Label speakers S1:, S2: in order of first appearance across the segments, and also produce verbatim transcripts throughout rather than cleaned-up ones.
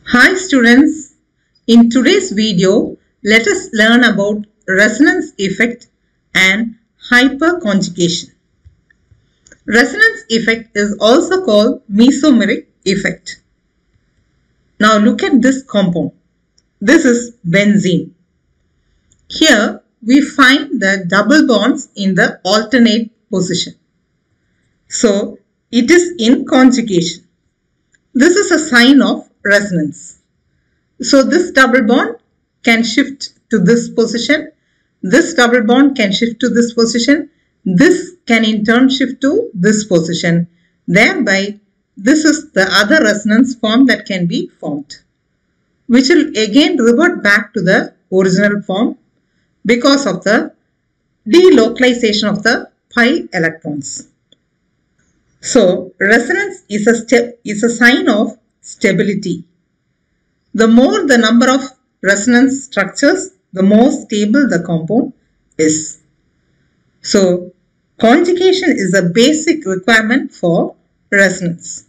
S1: Hi students, in today's video, let us learn about resonance effect and hyperconjugation. Resonance effect is also called mesomeric effect. Now look at this compound. This is benzene. Here we find the double bonds in the alternate position. So it is in conjugation. This is a sign of resonance. So this double bond can shift to this position. This double bond can shift to this position. This can in turn shift to this position. Thereby, this is the other resonance form that can be formed, which will again revert back to the original form because of the delocalization of the pi electrons. So, resonance is a, step, is a sign of stability. The more the number of resonance structures, the more stable the compound is. So, conjugation is a basic requirement for resonance.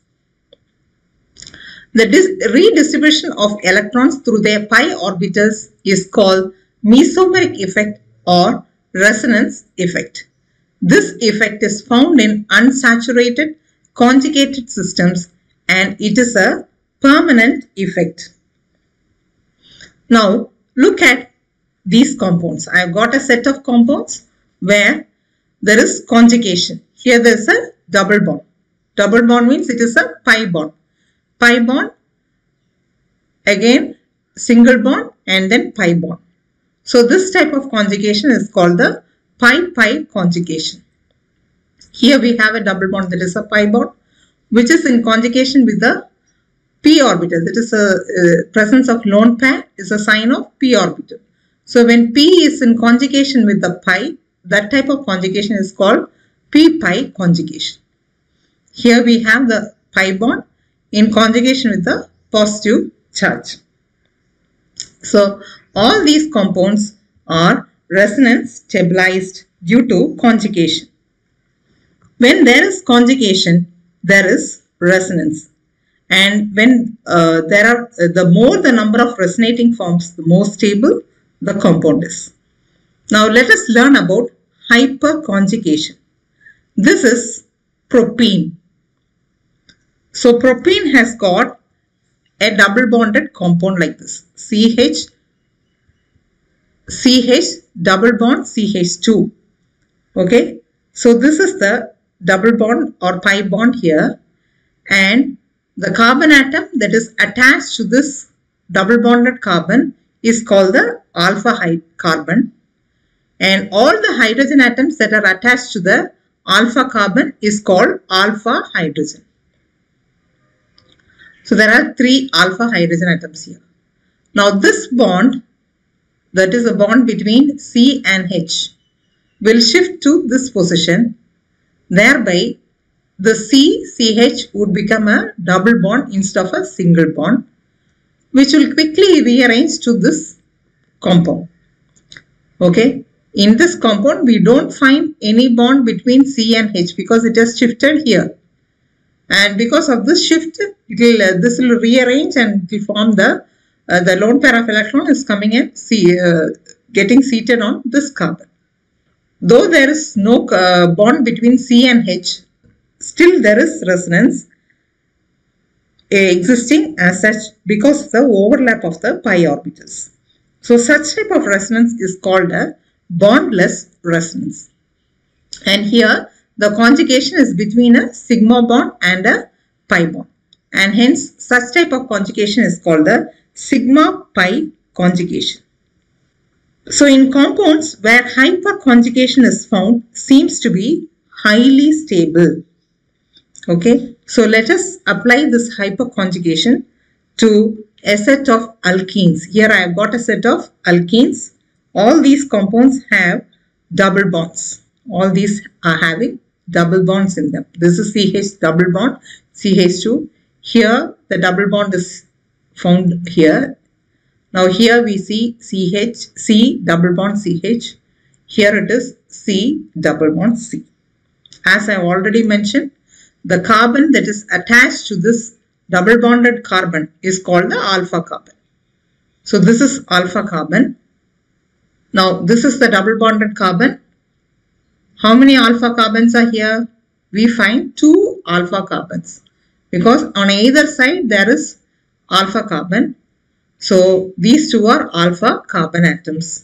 S1: The redistribution of electrons through their pi orbitals is called mesomeric effect or resonance effect. This effect is found in unsaturated conjugated systems and it is a permanent effect. Now look at these compounds. I have got a set of compounds where there is conjugation. Here there is a double bond. Double bond means it is a pi bond. Pi bond, again single bond and then pi bond. So this type of conjugation is called the pi-pi conjugation. Here we have a double bond that is a pi bond which is in conjugation with the p orbital. That is a, a presence of lone pair is a sign of p orbital. So when p is in conjugation with the pi, that type of conjugation is called p-pi conjugation. Here we have the pi bond in conjugation with the positive charge. So all these compounds are resonance stabilized due to conjugation. When there is conjugation, there is resonance. And when uh, there are, uh, the more the number of resonating forms, the more stable the compound is. Now let us learn about hyperconjugation. This is propene. So propene has got a double bonded compound like this. C H, C H, double bond C H two. Okay. So this is the double bond or pi bond here. And the carbon atom that is attached to this double bonded carbon is called the alpha carbon. And all the hydrogen atoms that are attached to the alpha carbon is called alpha hydrogen. So there are three alpha hydrogen atoms here. Now this bond, that is a bond between C and H, will shift to this position. Thereby the C C H would become a double bond instead of a single bond, which will quickly rearrange to this compound. Okay. In this compound, we don't find any bond between C and H because it has shifted here. And because of this shift, it will, uh, this will rearrange and it will form the, uh, the lone pair of electron is coming and C, uh, getting seated on this carbon. Though there is no uh, bond between C and H, still there is resonance uh, existing as such because of the overlap of the pi orbitals. So such type of resonance is called a bondless resonance. And here the conjugation is between a sigma bond and a pi bond. And hence such type of conjugation is called the sigma pi conjugation. So in compounds where hyperconjugation is found seems to be highly stable. Okay. So let us apply this hyperconjugation to a set of alkenes. Here I have got a set of alkenes. All these compounds have double bonds. All these are having double bonds in them. This is C H double bond, C H two. Here the double bond is found here. Now here we see C H, C double bond C H. Here it is C double bond C. As I already mentioned, the carbon that is attached to this double bonded carbon is called the alpha carbon. So this is alpha carbon. Now this is the double bonded carbon. How many alpha carbons are here? We find two alpha carbons because on either side there is alpha carbon. So these two are alpha carbon atoms.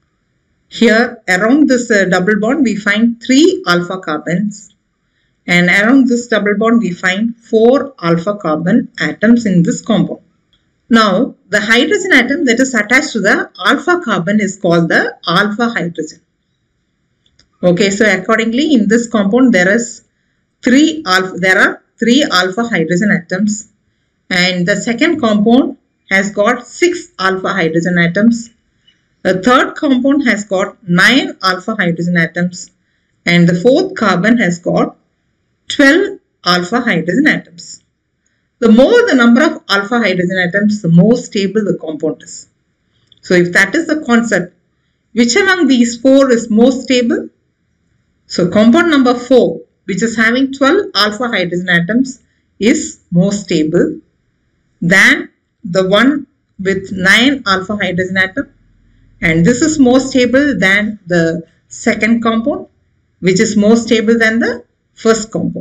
S1: Here around this uh, double bond we find three alpha carbons, and around this double bond we find four alpha carbon atoms in this compound. Now the hydrogen atom that is attached to the alpha carbon is called the alpha hydrogen. Okay, so accordingly in this compound there is three alpha there are three alpha hydrogen atoms, and the second compound has got six alpha hydrogen atoms. The third compound has got nine alpha hydrogen atoms, and the fourth carbon has got twelve alpha hydrogen atoms. The more the number of alpha hydrogen atoms, the more stable the compound is. So if that is the concept, which among these four is more stable? So compound number four, which is having twelve alpha hydrogen atoms, is more stable than the one with nine alpha hydrogen atoms. And this is more stable than the second compound, which is more stable than the first compound.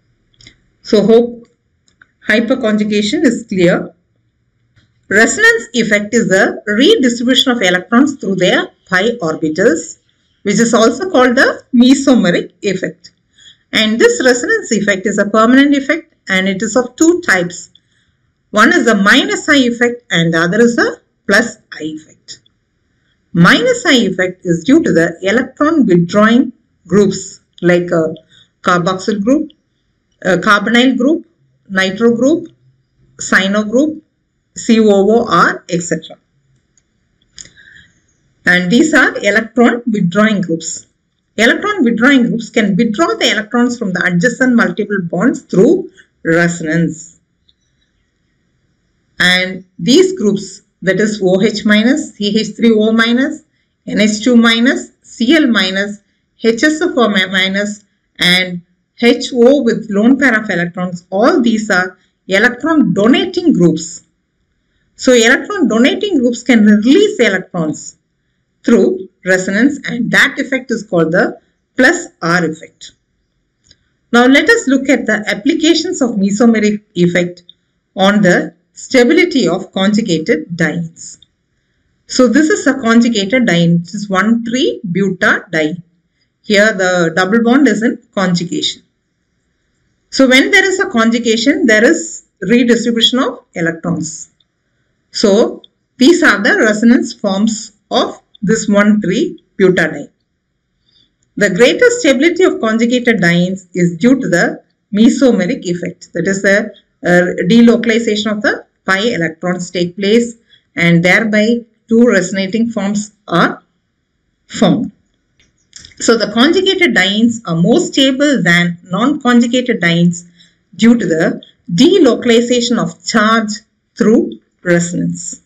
S1: So hope hyperconjugation is clear. Resonance effect is the redistribution of electrons through their pi orbitals, which is also called the mesomeric effect. And this resonance effect is a permanent effect, and it is of two types. One is the minus I effect and the other is the plus I effect. Minus I effect is due to the electron withdrawing groups like a carboxyl group, a carbonyl group, nitro group, cyano group, C O O R, et cetera. And these are electron withdrawing groups. Electron withdrawing groups can withdraw the electrons from the adjacent multiple bonds through resonance. And these groups, that is OH minus, C H three O minus, N H two minus, Cl minus, H S O four minus, and H O with lone pair of electrons, all these are electron donating groups. So electron donating groups can release electrons through resonance, and that effect is called the plus R effect. Now let us look at the applications of mesomeric effect on the stability of conjugated dienes. So this is a conjugated diene. This is one three butadiene. Here the double bond is in conjugation. So when there is a conjugation, there is redistribution of electrons. So these are the resonance forms of this one three butadiene. The greatest stability of conjugated dienes is due to the mesomeric effect. That is the uh, delocalization of the pi electrons take place, and thereby two resonating forms are formed. So the conjugated dienes are more stable than non-conjugated dienes due to the delocalization of charge through resonance.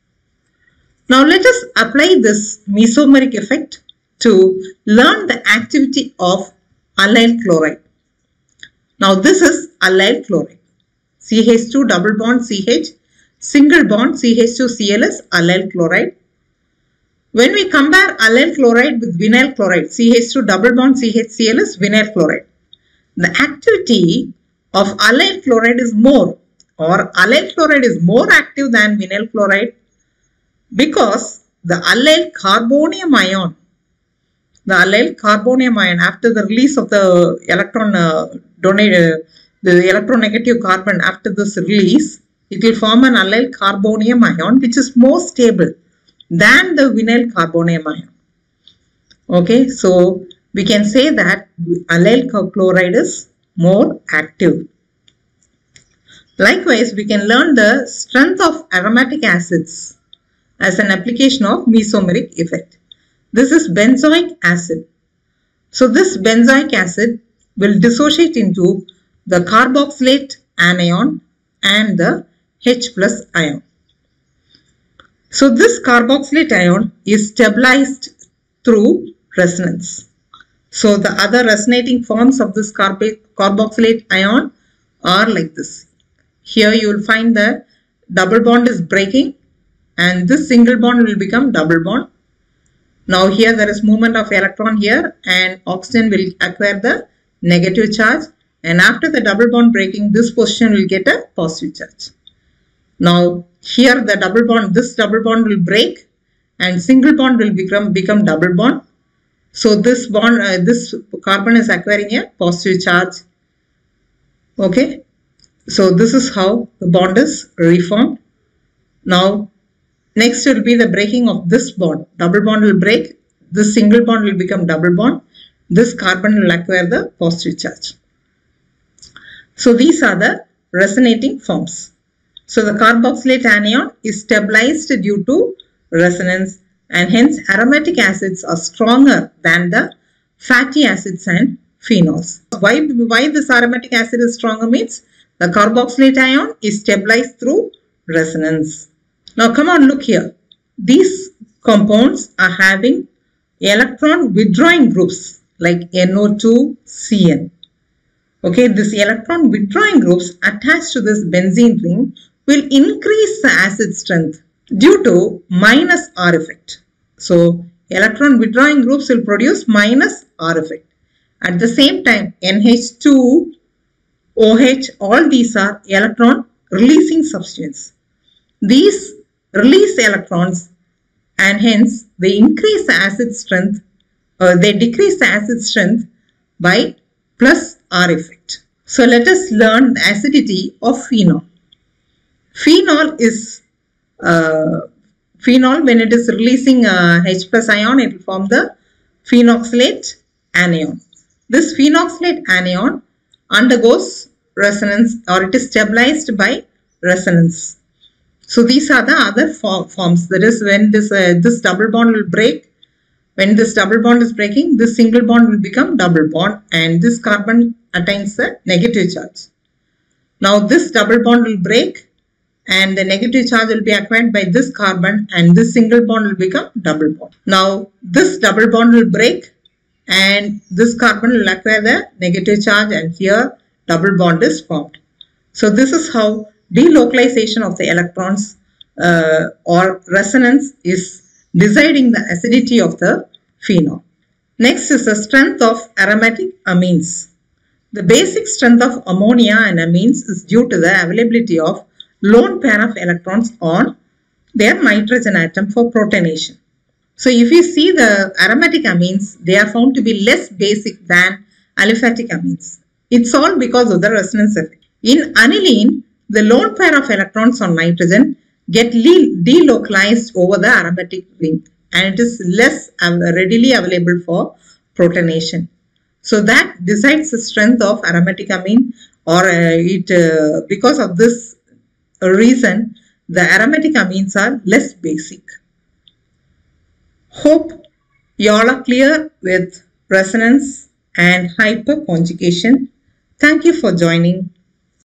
S1: Now let us apply this mesomeric effect to learn the activity of allyl chloride. Now this is allyl chloride. C H two double bond C H, single bond C H two Cl is allyl chloride. When we compare allyl chloride with vinyl chloride, C H two double bond C H Cl is vinyl chloride. The activity of allyl chloride is more, or allyl chloride is more active than vinyl chloride, because the allyl carbonium ion, the allyl carbonium ion, after the release of the electron uh, donate, uh, the electronegative carbon, after this release, it will form an allyl carbonium ion which is more stable than the vinyl carbonium ion. Okay, so we can say that allyl chloride is more active. Likewise, we can learn the strength of aromatic acids as an application of mesomeric effect. This is benzoic acid. So this benzoic acid will dissociate into the carboxylate anion and the H plus ion. So this carboxylate ion is stabilized through resonance. So the other resonating forms of this carb carboxylate ion are like this. here you will find the double bond is breaking and this single bond will become double bond. Now here there is movement of electron here and oxygen will acquire the negative charge, and after the double bond breaking, this position will get a positive charge. Now here the double bond, this double bond will break and single bond will become, become double bond. So this bond, uh, this carbon is acquiring a positive charge. Okay. So this is how the bond is reformed. Now next will be the breaking of this bond. Double bond will break. This single bond will become double bond. This carbon will acquire the positive charge. So these are the resonating forms. So the carboxylate anion is stabilized due to resonance, and hence aromatic acids are stronger than the fatty acids and phenols. Why, why this aromatic acid is stronger means the carboxylate ion is stabilized through resonance. Now come on, look here. These compounds are having electron withdrawing groups like N O two C N. Okay, this electron withdrawing groups attached to this benzene ring will increase the acid strength due to minus R effect. So electron withdrawing groups will produce minus R effect. At the same time, N H two, O H, all these are electron releasing substance. These release electrons and hence they increase the acid strength, or they decrease the acid strength by plus R effect. So let us learn the acidity of phenol. Phenol is uh, phenol, when it is releasing uh, H plus ion, it will form the phenoxylate anion. This phenoxylate anion undergoes resonance, or it is stabilized by resonance. So these are the other for forms. That is, when this uh, this double bond will break, when this double bond is breaking, this single bond will become double bond and this carbon attains the negative charge. Now this double bond will break and the negative charge will be acquired by this carbon and this single bond will become double bond. Now this double bond will break and this carbon will acquire the negative charge and here double bond is formed. So this is how delocalization of the electrons uh, or resonance is deciding the acidity of the phenol. Next is the strength of aromatic amines. The basic strength of ammonia and amines is due to the availability of lone pair of electrons on their nitrogen atom for protonation. So if you see the aromatic amines, they are found to be less basic than aliphatic amines. It's all because of the resonance effect. In aniline, the lone pair of electrons on nitrogen get delocalized over the aromatic ring and it is less readily available for protonation. So that decides the strength of aromatic amine, or uh, it uh, because of this reason the aromatic amines are less basic. Hope you all are clear with resonance and hyperconjugation. Thank you for joining.